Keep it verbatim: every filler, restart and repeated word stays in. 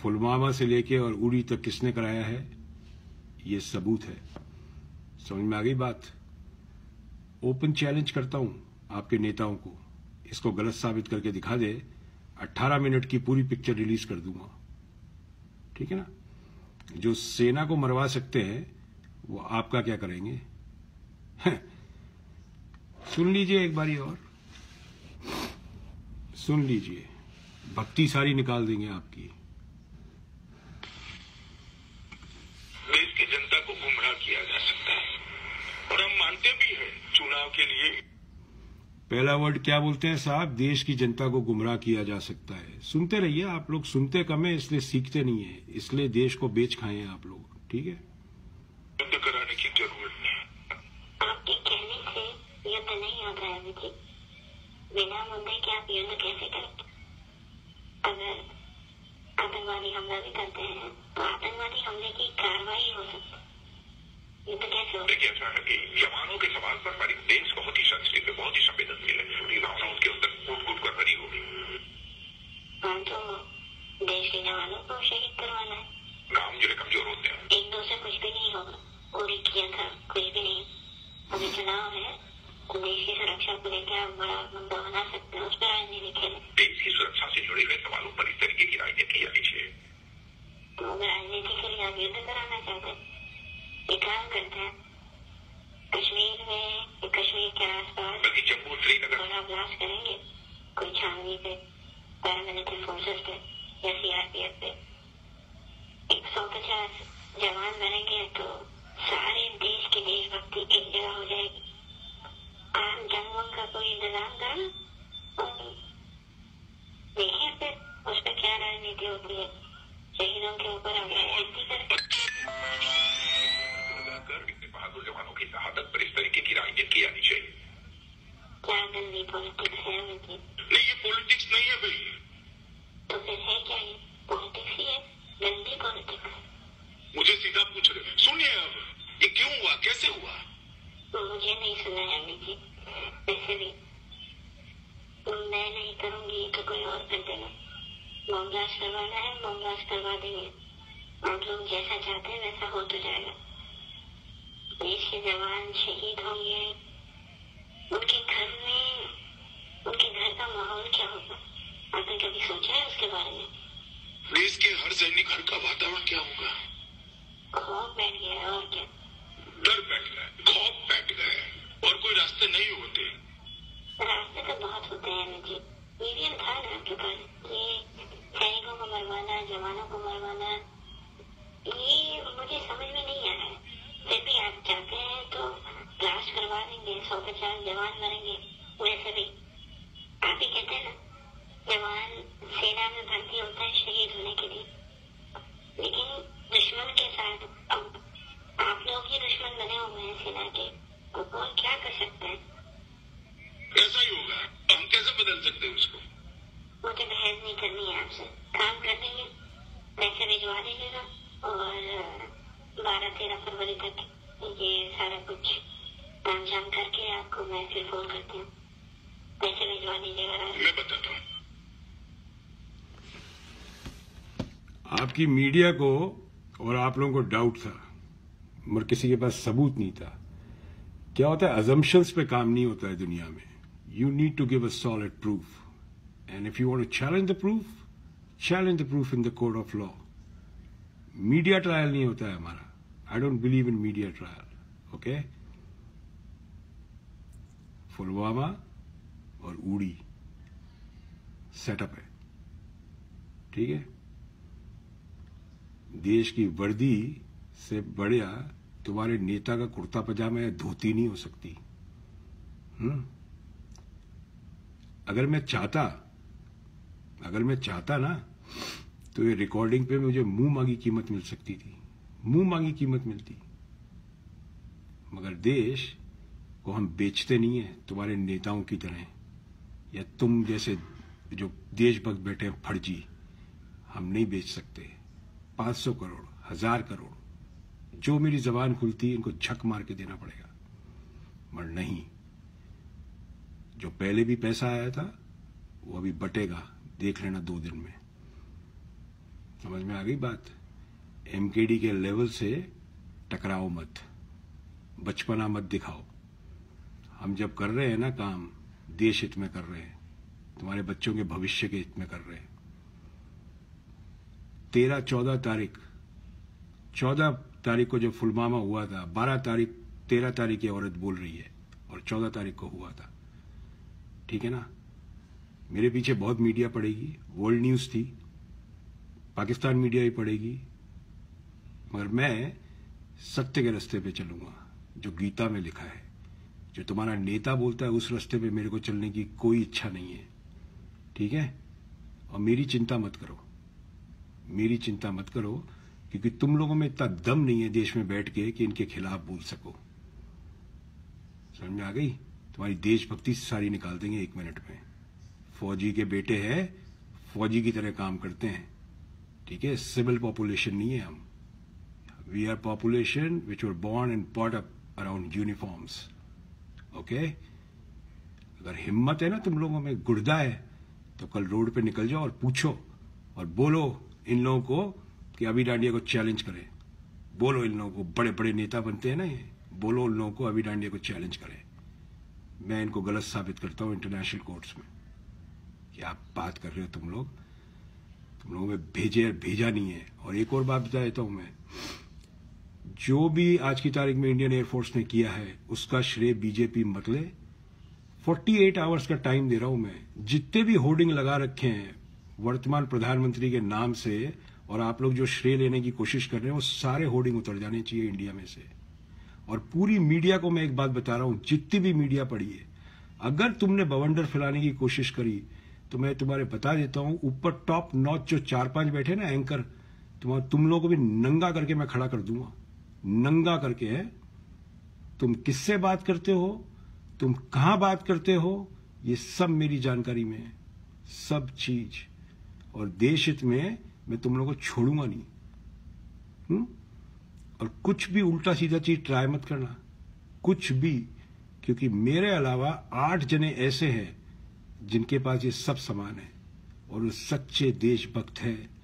पुलवामा से लेके और उड़ी तक किसने कराया है, ये सबूत है। समझ में आ गई बात। ओपन चैलेंज करता हूं आपके नेताओं को, इसको गलत साबित करके दिखा दे, अठारह मिनट की पूरी पिक्चर रिलीज कर दूंगा, ठीक है ना। जो सेना को मरवा सकते हैं वो आपका क्या करेंगे। सुन लीजिए एक बारी और, सुन लीजिए, भक्ति सारी निकाल देंगे आपकी। देश की जनता को गुमराह किया जा सकता है और हम मानते भी हैं चुनाव के लिए। पहला वर्ड क्या बोलते हैं साहब, देश की जनता को गुमराह किया जा सकता है। सुनते रहिए, आप लोग सुनते कम है इसलिए सीखते नहीं है, इसलिए देश को बेच खाए हैं आप लोग, ठीक है। युद्ध कराने की जरूरत नहीं। आपके कहने से युद्ध नहीं होता है विजय। बिना मुद्दे के आप युद्ध कैसे करेंगे। अगर आतंकवादी हमला भी करते हैं तो आतंकवादी हमले की कार्रवाई हो सकती है, युद्ध कैसे हो। देखिए ऐसा है कि जवानों के सवाल पर हमारी देश बहुत ही सेंसिटिव है, बहुत ही संवेदनशील है, भावना उसके अंदर कूट कूट कर भरी होगी। हम तो देश के जवानों को शहीद करवाना है। गाँव जो कमजोर होते हैं, एक दो से कुछ भी नहीं होगा, पूरी किया था कुछ भी नहीं। अभी चुनाव है तो देश की सुरक्षा को लेकर आप बड़ा मुद्दा बना सकते हैं, उस पर राजनीति खेलें। देश की सुरक्षा से जुड़े हुए सवालों पर इस तरीके की राजनीति की जानी चाहिए। तो अगर राजनीति के लिए आप युद्ध कराना चाहते हैं, ये काम करते हैं कश्मीर में, कश्मीर के आसपास बल्कि जम्मू श्रीनगर बड़ा ब्लास्ट करेंगे, कोई छावनी पे, पैरामिलिट्री फोर्सेस पे या सीआरपीएफ पे एक सौ पचास जवान बनेंगे तो सारे देश की देशभक्ति एक जगह हो जाएगी। आम जनों का कोई इंतजाम करना और देखिए फिर उस पर क्या राजनीति होती है। शहीदों के ऊपर हम राजनीति करें, बहादुर जवानों की शहादत पर इस तरीके की राजनीति की जानी चाहिए। क्या गंदी पॉलिटिक्स है उनकी। नहीं ये पॉलिटिक्स नहीं है भाई, तो फिर है क्या, ये पॉलिटिक्स ही है, गंदी पॉलिटिक्स है। मुझे सीधा पूछ रहे, सुनिए अब ये क्यों हुआ, कैसे हुआ। मुझे नहीं सुना जाने की, वैसे भी मैं नहीं करूंगी तो कोई और कर देगा। बम ब्लास्ट करवाना है, बम ब्लास्ट करवा देंगे। आप लोग जैसा चाहते हैं वैसा हो तो जाएगा। देश के जवान शहीद होंगे, उनके घर में, उनके घर का माहौल क्या होगा, आपने कभी सोचा है उसके बारे में। देश के हर सैनिक घर का वातावरण क्या होगा। खौफ बैठ गया है और क्या, डर बैठ गया, खौफ बैठ गए और कोई रास्ते नहीं होते। रास्ते तो बहुत होते हैं मुझे, मीडियम था ना आपके पास, ये सैनिकों को मरवाना, जवानों को मरवाना, ये मुझे समझ में नहीं आ रहा है। फिर भी आप चाहते हैं तो ब्लास्ट करवा देंगे, सौ पचास जवान मरेंगे। वैसे भी आप ही कहते हैं ना, जवान सेना में भर्ती होता है शहीद होने के लिए, लेकिन दुश्मन के साथ अब आप लोग ही दुश्मन बने हुए हैं सेना के, तो कौन क्या कर सकता है। ऐसा ही होगा, हम कैसे बदल सकते हैं उसको। मुझे बहस नहीं करनी है आपसे, काम कर देंगे, पैसे भिजवा दीजिएगा और बारह तेरह फरवरी तक ये सारा कुछ तामझाम करके आपको मैं फिर फोन करती हूँ, पैसे भिजवा दीजिएगा। मैं बताता हूँ आपकी मीडिया को और आप लोगों को डाउट था मगर किसी के पास सबूत नहीं था। क्या होता है, अजम्पशंस पे काम नहीं होता है दुनिया में। You need to give a solid proof and if you want to challenge the proof, challenge the proof in the court of law. Media trial नहीं होता है हमारा। I don't believe in media trial. Okay, Pulwama और Uri setup है, ठीक है। देश की वर्दी से बढ़िया तुम्हारे नेता का कुर्ता पजामा या धोती नहीं हो सकती। हम्म अगर मैं चाहता अगर मैं चाहता ना तो ये रिकॉर्डिंग पे मुझे मुंह मांगी कीमत मिल सकती थी, मुंह मांगी कीमत मिलती। मगर देश को हम बेचते नहीं है तुम्हारे नेताओं की तरह, या तुम जैसे जो देशभक्त बैठे हैं फर्जी। हम नहीं बेच सकते। पांच सौ करोड़, हजार करोड़, जो मेरी जबान खुलती है इनको झक मार के देना पड़ेगा। मगर नहीं, जो पहले भी पैसा आया था वो अभी बटेगा, देख लेना दो दिन में। समझ में आ गई बात? एमकेडी के लेवल से टकराओ मत, बचपना मत दिखाओ। हम जब कर रहे हैं ना काम, देश हित में कर रहे हैं, तुम्हारे बच्चों के भविष्य के हित में कर रहे हैं। तेरह चौदह तारीख चौदह तारीख को जब फुलवामा हुआ था, बारह तारीख तेरह तारीख की औरत बोल रही है और चौदह तारीख को हुआ था, ठीक है ना? मेरे पीछे बहुत मीडिया पड़ेगी, वर्ल्ड न्यूज थी, पाकिस्तान मीडिया ही पड़ेगी, मगर मैं सत्य के रास्ते पे चलूंगा जो गीता में लिखा है। जो तुम्हारा नेता बोलता है उस रास्ते पे मेरे को चलने की कोई इच्छा नहीं है, ठीक है? और मेरी चिंता मत करो, मेरी चिंता मत करो, क्योंकि तुम लोगों में इतना दम नहीं है देश में बैठ के कि इनके खिलाफ बोल सको। समझ में आ गई? तुम्हारी देशभक्ति सारी निकाल देंगे एक मिनट में। फौजी के बेटे हैं, फौजी की तरह काम करते हैं, ठीक है? सिविल पॉपुलेशन नहीं है हम। We are population which were born and bought up around uniforms, okay? अगर हिम्मत है ना तुम लोगों में, गुर्दा है, तो कल रोड पे निकल जाओ और पूछो और बोलो इन लोगों को कि अभी डांडिया को चैलेंज करें। बोलो इन लोगों को, बड़े बड़े नेता बनते हैं ना ये, बोलो उन लोगों को अभी डांडिया को चैलेंज करें। मैं इनको गलत साबित करता हूं इंटरनेशनल कोर्ट्स में कि आप बात कर रहे हो, तुम लोग तुम लोगों में भेजे भेजा नहीं है। और एक और बात बता देता हूं मैं, जो भी आज की तारीख में इंडियन एयरफोर्स ने किया है उसका श्रेय बीजेपी मत ले। अड़तालीस आवर्स का टाइम दे रहा हूं मैं। जितने भी होर्डिंग लगा रखे हैं वर्तमान प्रधानमंत्री के नाम से और आप लोग जो श्रेय लेने की कोशिश कर रहे हैं, वो सारे होर्डिंग उतर जाने चाहिए इंडिया में से। और पूरी मीडिया को मैं एक बात बता रहा हूं, जितनी भी मीडिया पड़ी है, अगर तुमने बवंडर फैलाने की कोशिश करी तो मैं तुम्हारे बता देता हूं, ऊपर टॉप नॉच जो चार पांच बैठे ना एंकर, तुम तुम लोगों को भी नंगा करके मैं खड़ा कर दूंगा, नंगा करके। है तुम किससे बात करते हो, तुम कहां बात करते हो, ये सब मेरी जानकारी में है, सब चीज। और देश हित में मैं तुम लोगों को छोड़ूंगा नहीं। हुँ? और कुछ भी उल्टा सीधा चीज ट्राई मत करना, कुछ भी, क्योंकि मेरे अलावा आठ जने ऐसे हैं जिनके पास ये सब सामान है और वो सच्चे देशभक्त है।